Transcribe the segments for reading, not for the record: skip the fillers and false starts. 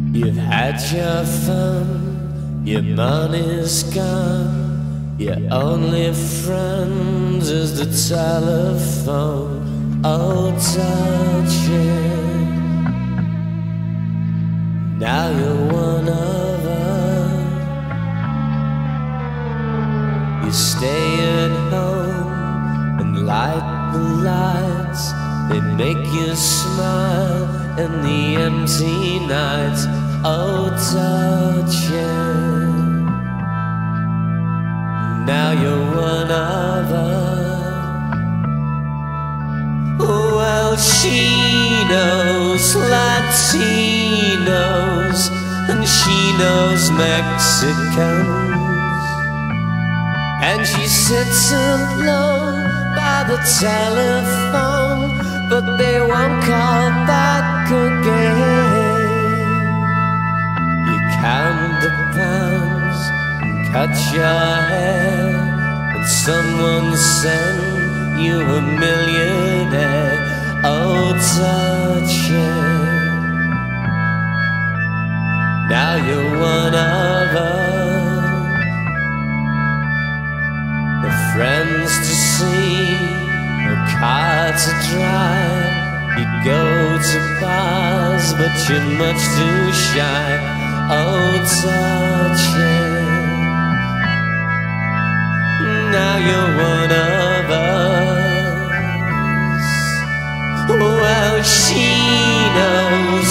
You've had your fun, your money's gone, your only friend is the telephone. Oh, Duchess, now you're one of us. You stay at home and light the lights. They make you smile in the empty nights. Oh, Duchess, now you're one of us. Well, she knows Latinos and she knows Mexicans, and she sits alone by the telephone, but they won't call back again. You count the pounds and cut your hair, and someone sent you a millionaire. Oh, Duchess, now you're one of us. The friends to see, a car to drive. You go to bars, but you're much too shy. Oh, Duchess, now you're one of us. Well, she knows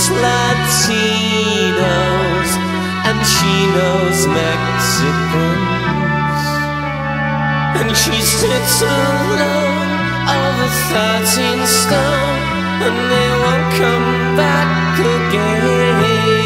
Latinos and she knows Mexicans, and she sits alone over 13 stone, and they won't come back again.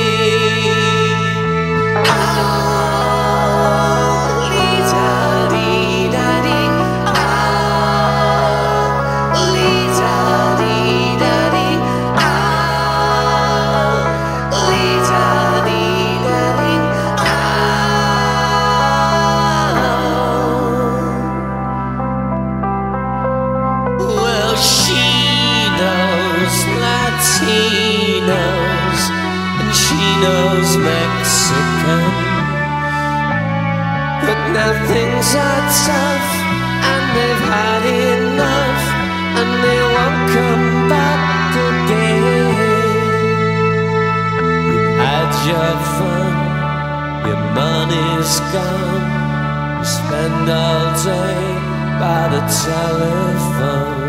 Latinos and she knows Mexican, but now things are tough and they've had enough, and they won't come back again. You've had your fun, your money's gone. You spend all day by the telephone.